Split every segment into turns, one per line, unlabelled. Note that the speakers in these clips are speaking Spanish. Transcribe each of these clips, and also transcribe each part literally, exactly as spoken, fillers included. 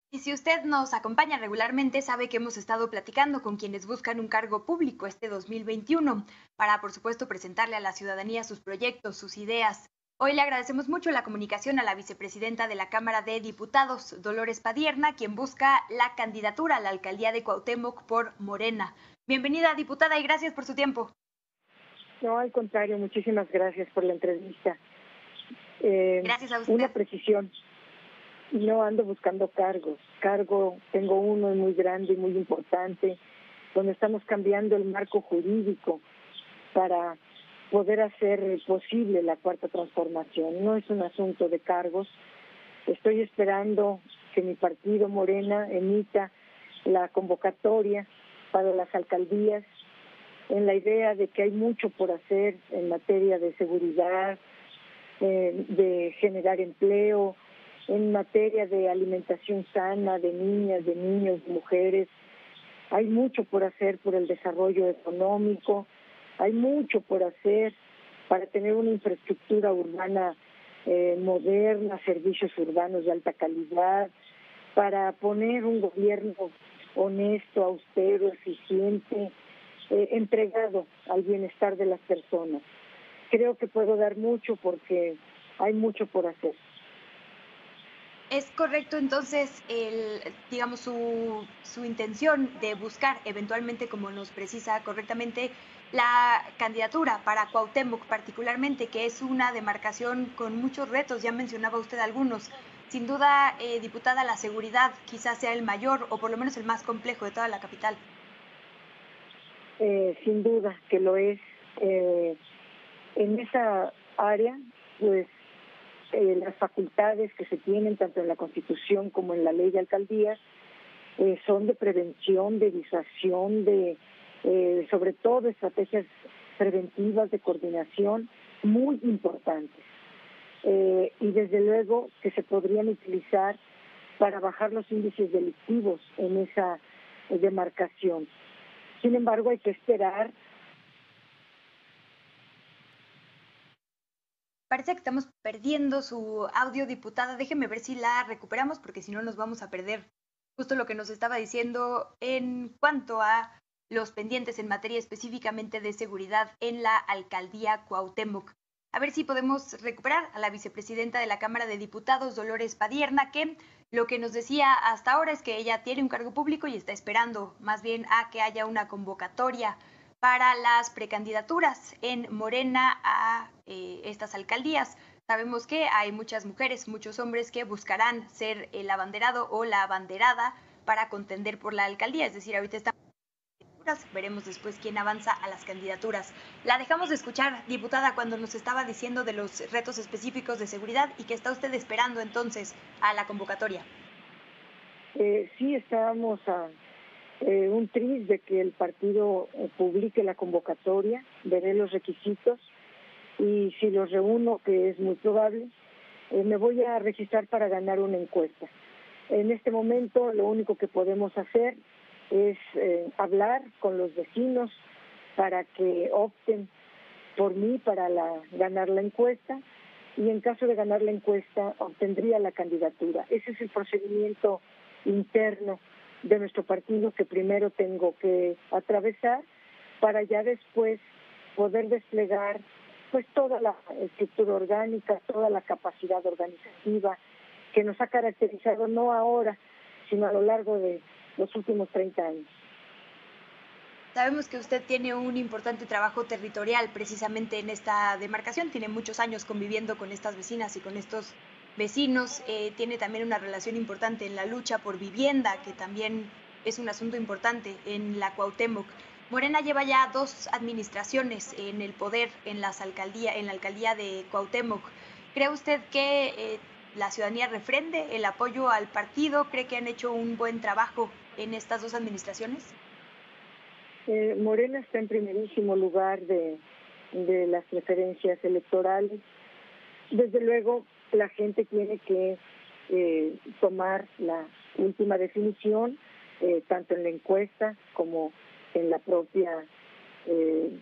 Y si usted nos acompaña regularmente, sabe que hemos estado platicando con quienes buscan un cargo público este dos mil veintiuno para, por supuesto, presentarle a la ciudadanía sus proyectos, sus ideas. Hoy le agradecemos mucho la comunicación a la vicepresidenta de la Cámara de Diputados, Dolores Padierna, quien busca la candidatura a la alcaldía de Cuauhtémoc por Morena. Bienvenida, diputada, y gracias por su tiempo.
No, al contrario, muchísimas gracias por la entrevista. Eh,
Gracias a
una
usted.
precisión, no ando buscando cargos. Cargo, tengo uno muy grande y muy importante, donde estamos cambiando el marco jurídico para poder hacer posible la cuarta transformación. No es un asunto de cargos. Estoy esperando que mi partido Morena emita la convocatoria para las alcaldías, en la idea de que hay mucho por hacer en materia de seguridad, eh, de generar empleo, en materia de alimentación sana de niñas, de niños, de mujeres. Hay mucho por hacer por el desarrollo económico, hay mucho por hacer para tener una infraestructura urbana eh, moderna, servicios urbanos de alta calidad, para poner un gobierno honesto, austero, eficiente, eh, entregado al bienestar de las personas. Creo que puedo dar mucho porque hay mucho por hacer.
¿Es correcto entonces el, digamos, su, su intención de buscar eventualmente, como nos precisa correctamente, la candidatura para Cuauhtémoc particularmente, que es una demarcación con muchos retos? Ya mencionaba usted algunos. Sin duda, eh, diputada, la seguridad quizás sea el mayor o por lo menos el más complejo de toda la capital.
Eh, sin duda que lo es. Eh, en esa área, pues, eh, las facultades que se tienen tanto en la Constitución como en la Ley de Alcaldías eh, son de prevención, de disuasión, de eh, sobre todo estrategias preventivas de coordinación muy importantes. Eh, y desde luego que se podrían utilizar para bajar los índices delictivos en esa eh, demarcación. Sin embargo, hay que esperar.
Parece que estamos perdiendo su audio, diputada. Déjeme ver si la recuperamos, porque si no nos vamos a perder justo lo que nos estaba diciendo en cuanto a los pendientes en materia específicamente de seguridad en la alcaldía Cuauhtémoc. A ver si podemos recuperar a la vicepresidenta de la Cámara de Diputados, Dolores Padierna, que lo que nos decía hasta ahora es que ella tiene un cargo público y está esperando más bien a que haya una convocatoria para las precandidaturas en Morena a eh, estas alcaldías. Sabemos que hay muchas mujeres, muchos hombres que buscarán ser el abanderado o la abanderada para contender por la alcaldía. Es decir, ahorita estamos en candidaturas, veremos después quién avanza a las candidaturas. La dejamos de escuchar, diputada, cuando nos estaba diciendo de los retos específicos de seguridad y que está usted esperando entonces a la convocatoria.
Eh, sí, estábamos a eh, un tris de que el partido eh, publique la convocatoria, veré los requisitos y si los reúno, que es muy probable, eh, me voy a registrar para ganar una encuesta. En este momento lo único que podemos hacer es eh, hablar con los vecinos para que opten por mí para la, ganar la encuesta, y en caso de ganar la encuesta obtendría la candidatura. Ese es el procedimiento interno de nuestro partido que primero tengo que atravesar para ya después poder desplegar pues toda la estructura orgánica, toda la capacidad organizativa que nos ha caracterizado no ahora, sino a lo largo de los últimos treinta años.
Sabemos que usted tiene un importante trabajo territorial precisamente en esta demarcación, tiene muchos años conviviendo con estas vecinas y con estos vecinos, eh, tiene también una relación importante en la lucha por vivienda, que también es un asunto importante en la Cuauhtémoc. Morena lleva ya dos administraciones en el poder en, las alcaldía, en la alcaldía de Cuauhtémoc. ¿Cree usted que eh, la ciudadanía refrende el apoyo al partido? ¿Cree que han hecho un buen trabajo en estas dos administraciones?
Eh, Morena está en primerísimo lugar de, de las preferencias electorales. Desde luego, la gente tiene que eh, tomar la última definición, eh, tanto en la encuesta como en la propia eh,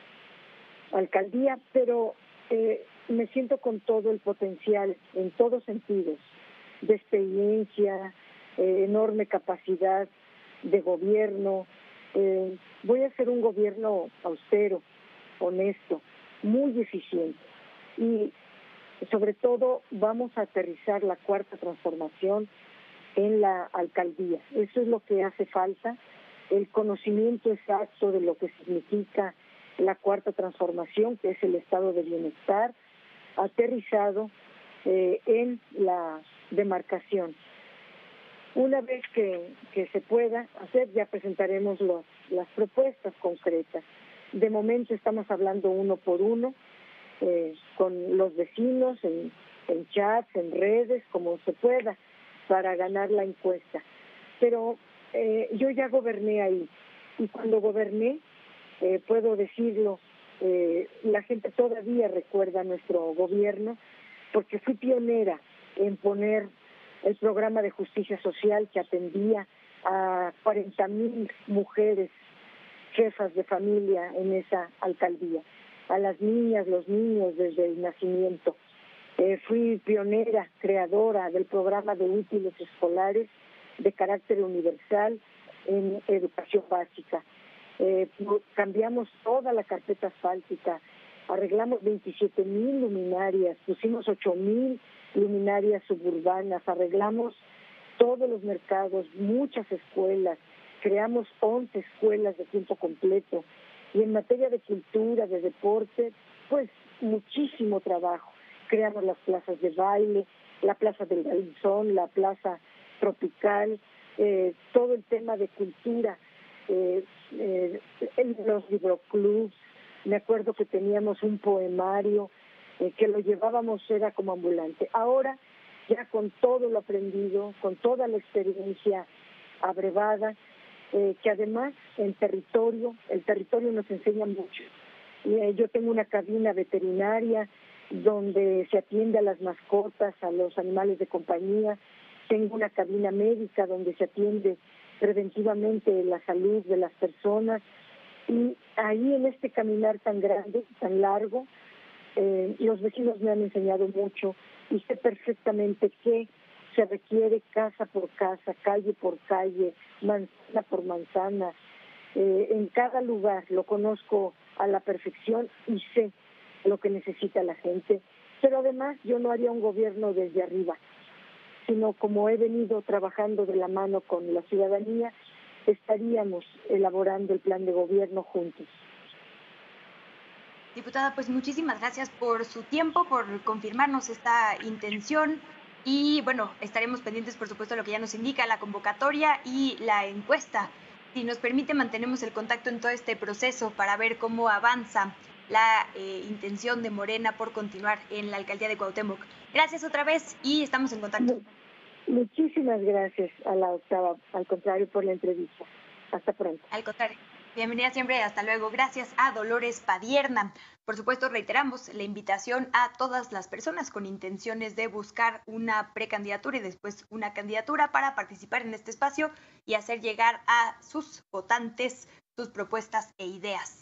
alcaldía, pero eh, me siento con todo el potencial, en todos sentidos, de experiencia, eh, enorme capacidad de gobierno. Eh, voy a hacer un gobierno austero, honesto, muy eficiente. Y sobre todo vamos a aterrizar la cuarta transformación en la alcaldía. Eso es lo que hace falta, el conocimiento exacto de lo que significa la cuarta transformación, que es el estado de bienestar, aterrizado eh, en la demarcación. Una vez que, que se pueda hacer, ya presentaremos los, las propuestas concretas. De momento estamos hablando uno por uno, eh, con los vecinos, en, en chats, en redes, como se pueda, para ganar la encuesta. Pero eh, yo ya goberné ahí, y cuando goberné, eh, puedo decirlo, eh, la gente todavía recuerda nuestro gobierno, porque fui pionera en poner el programa de justicia social que atendía a cuarenta mil mujeres jefas de familia en esa alcaldía, a las niñas, los niños desde el nacimiento. Eh, fui pionera, creadora del programa de útiles escolares de carácter universal en educación básica. Eh, cambiamos toda la carpeta asfáltica, arreglamos veintisiete mil luminarias, pusimos ocho mil luminarias suburbanas, arreglamos todos los mercados, muchas escuelas, creamos once escuelas de tiempo completo, y en materia de cultura, de deporte, pues muchísimo trabajo. Creamos las plazas de baile, la plaza del Garzón, la plaza tropical, eh, todo el tema de cultura, eh, eh, en los libroclubs. Me acuerdo que teníamos un poemario eh, que lo llevábamos, era como ambulante. Ahora, ya con todo lo aprendido, con toda la experiencia abrevada, eh, que además en territorio, el territorio nos enseña mucho. Y, eh, yo tengo una cabina veterinaria donde se atiende a las mascotas, a los animales de compañía. Tengo una cabina médica donde se atiende preventivamente la salud de las personas. Y ahí, en este caminar tan grande, tan largo, eh, los vecinos me han enseñado mucho, y sé perfectamente que se requiere casa por casa, calle por calle, manzana por manzana. Eh, en cada lugar lo conozco a la perfección y sé lo que necesita la gente. Pero además yo no haría un gobierno desde arriba, sino como he venido trabajando de la mano con la ciudadanía, estaríamos elaborando el plan de gobierno juntos.
Diputada, pues muchísimas gracias por su tiempo, por confirmarnos esta intención, y bueno, estaremos pendientes, por supuesto, de lo que ya nos indica la convocatoria y la encuesta. Si nos permite, mantenemos el contacto en todo este proceso para ver cómo avanza la eh, intención de Morena por continuar en la alcaldía de Cuauhtémoc. Gracias otra vez y estamos en contacto.
Muchísimas gracias a la Octava, al contrario, por la entrevista. Hasta pronto.
Al contrario. Bienvenida siempre, hasta luego. Gracias a Dolores Padierna. Por supuesto, reiteramos la invitación a todas las personas con intenciones de buscar una precandidatura y después una candidatura para participar en este espacio y hacer llegar a sus votantes sus propuestas e ideas.